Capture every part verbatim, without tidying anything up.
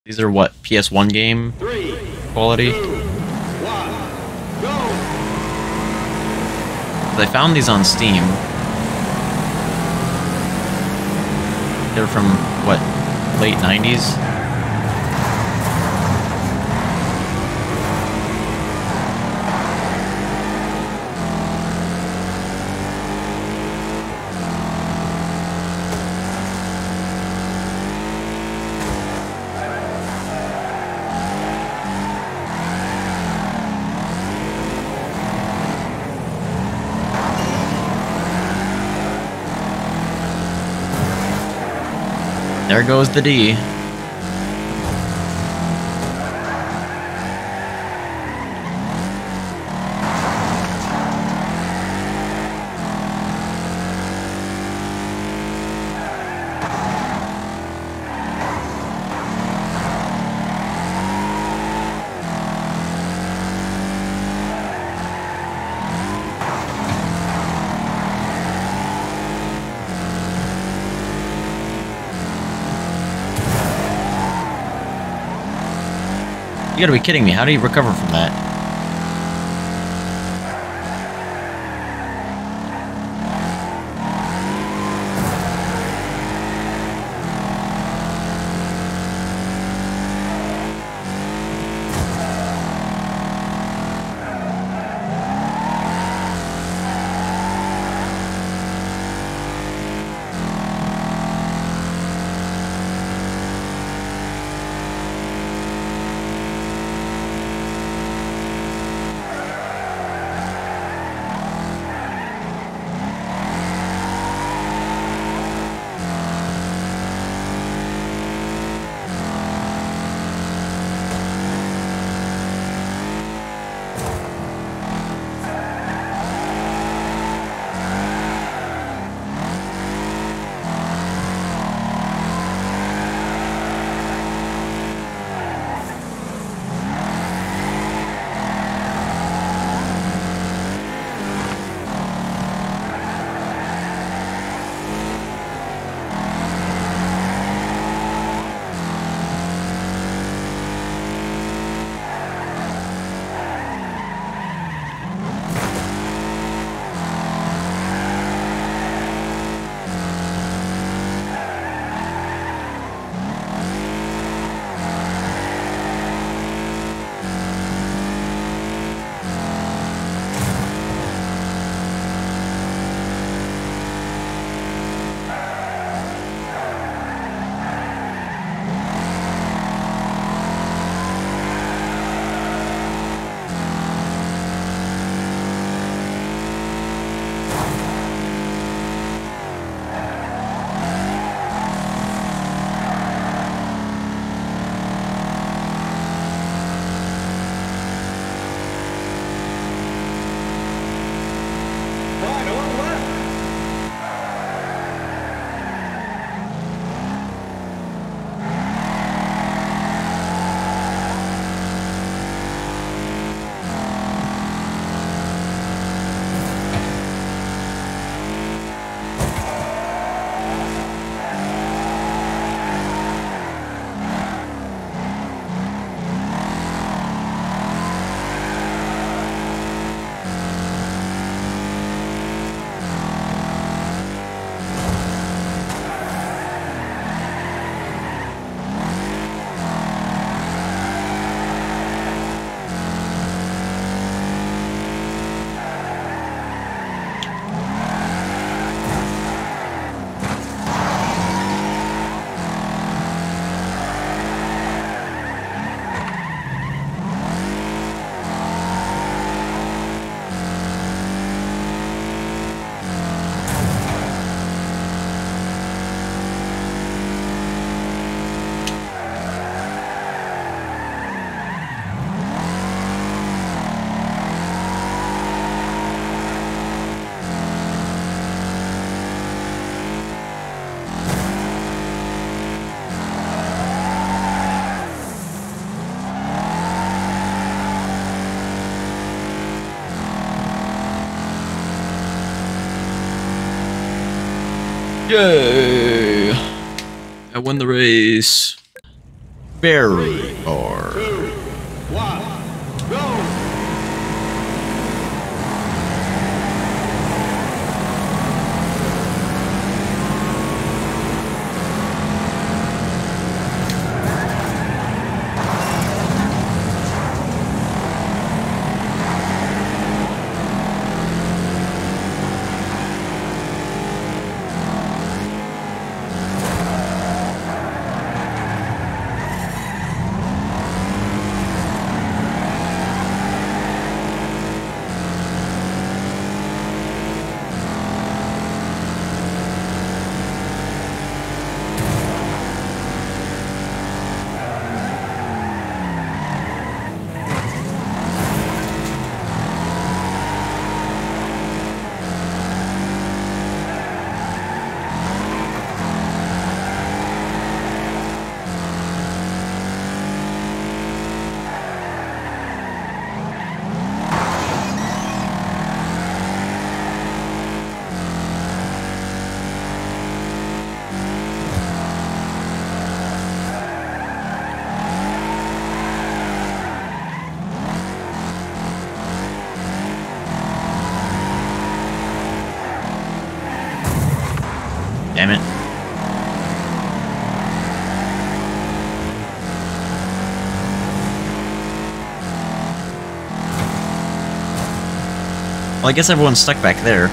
These are what, P S one game Three, quality? two, one, go! I found these on Steam. They're from, what, late nineties? There goes the D. You gotta be kidding me, how do you recover from that? Yay! I won the race. Very far. Two, one, go! Damn it. Well, I guess everyone's stuck back there.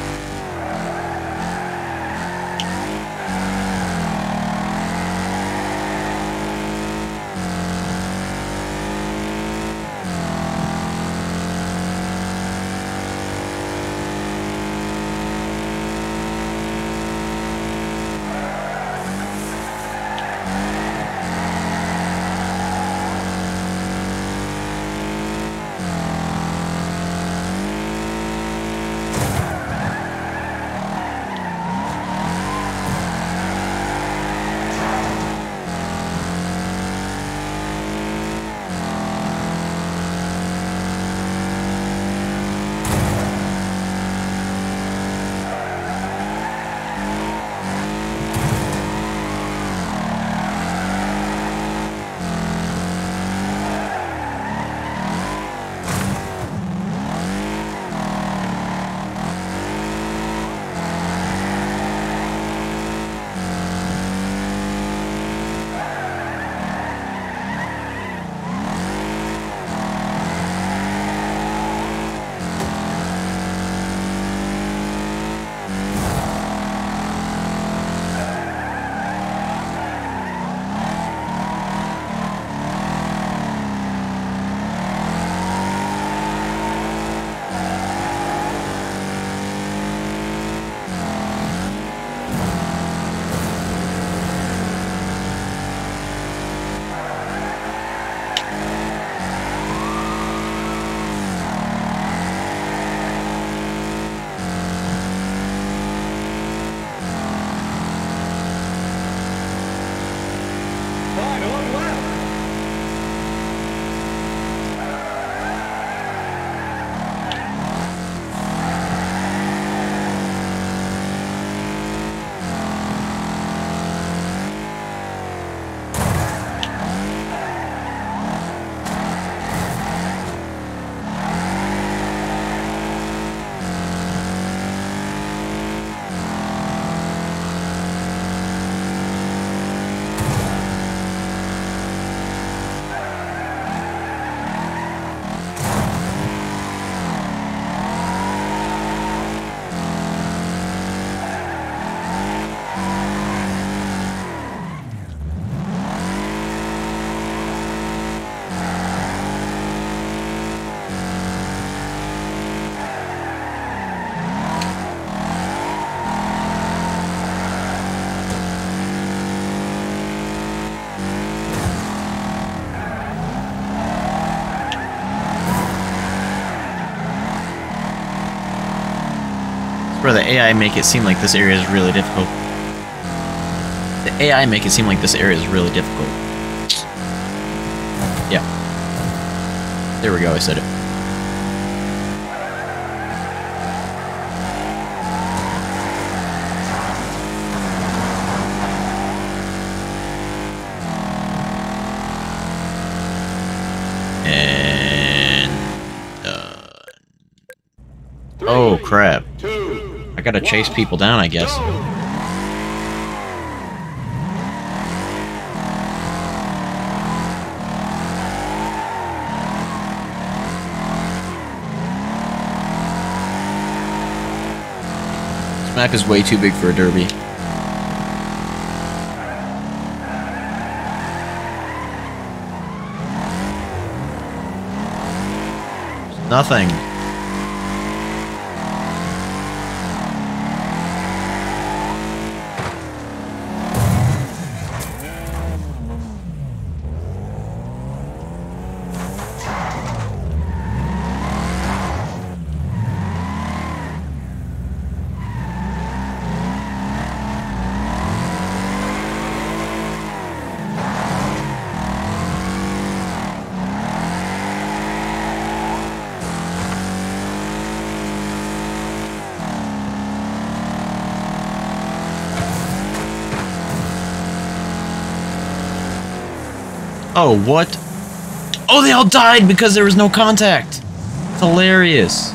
Where the A I make it seem like this area is really difficult. The A I make it seem like this area is really difficult. Yeah. There we go, I said it. And... Uh, Three, oh, crap. Two, I gotta chase one, people down, I guess. go. This map is way too big for a derby. There's nothing. Oh, what? Oh, they all died because there was no contact. It's hilarious.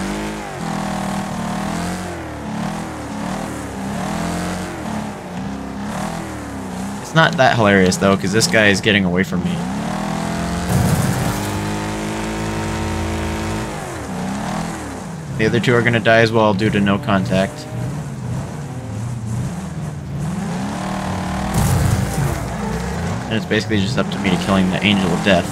It's not that hilarious, though, because this guy is getting away from me. The other two are going to die as well due to no contact. And it's basically just up to me to killing the Angel of Death.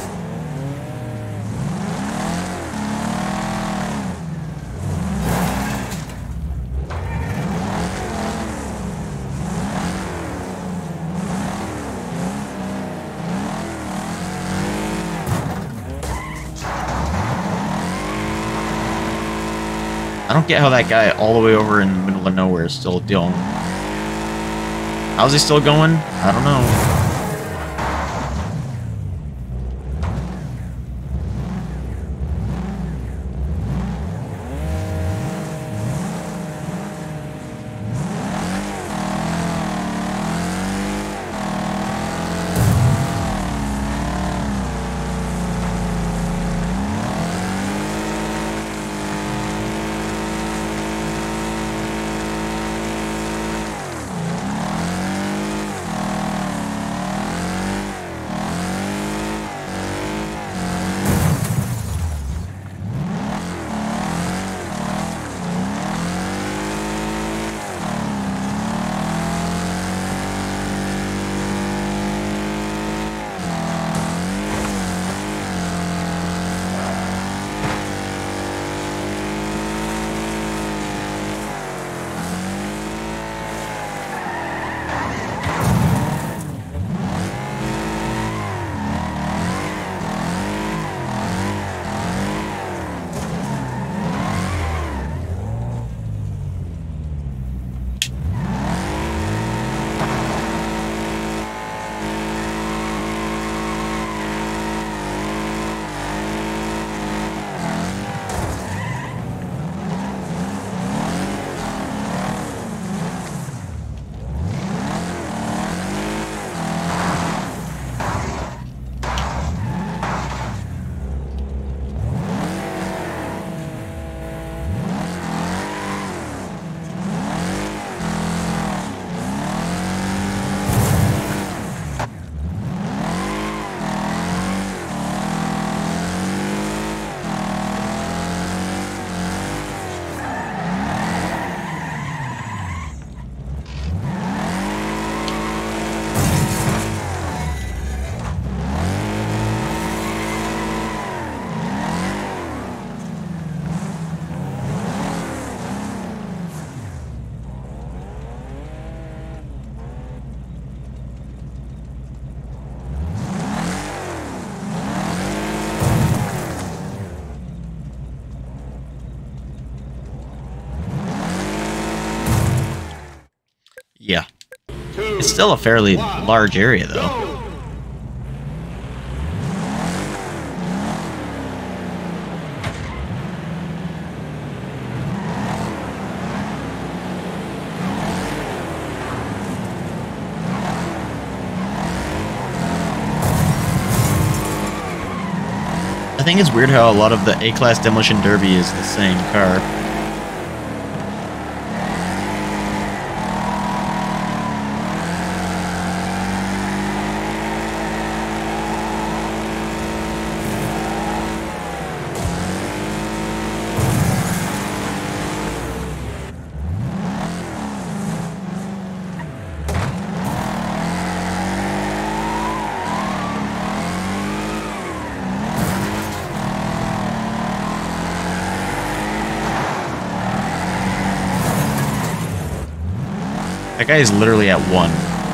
I don't get how that guy all the way over in the middle of nowhere is still dealing. How's he still going? I don't know. Yeah. It's still a fairly large area, though. I think it's weird how a lot of the A-Class Demolition Derby is the same car. That guy is literally at one.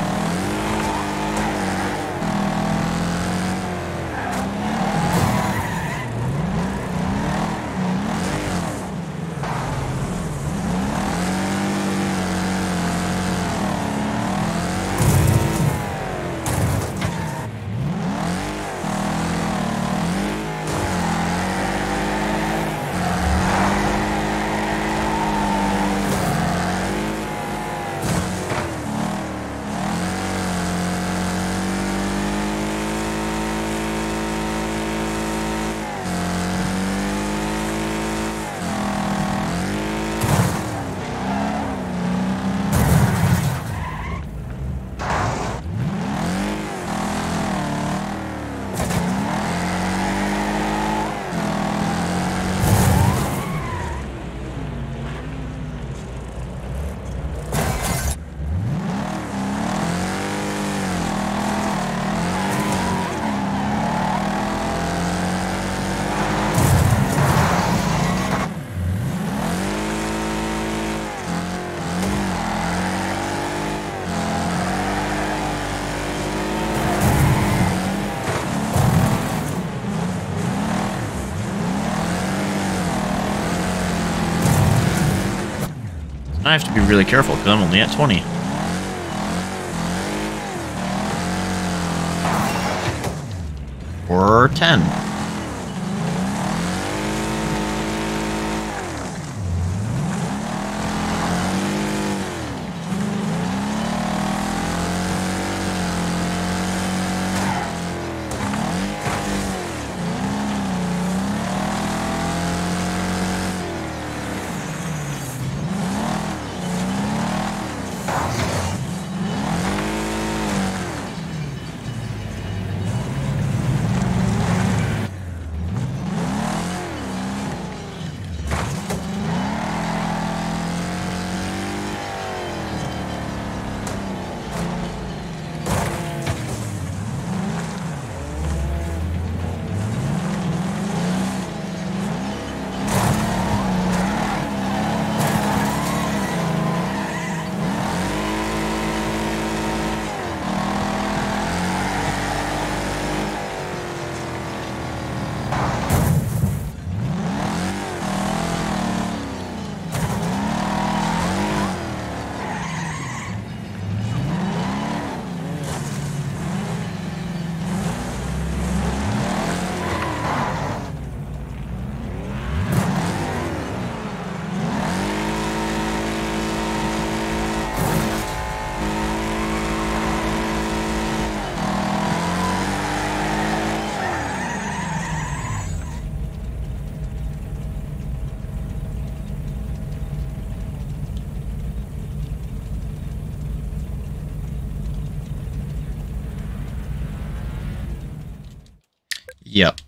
I have to be really careful because I'm only at twenty. Or ten. Yep.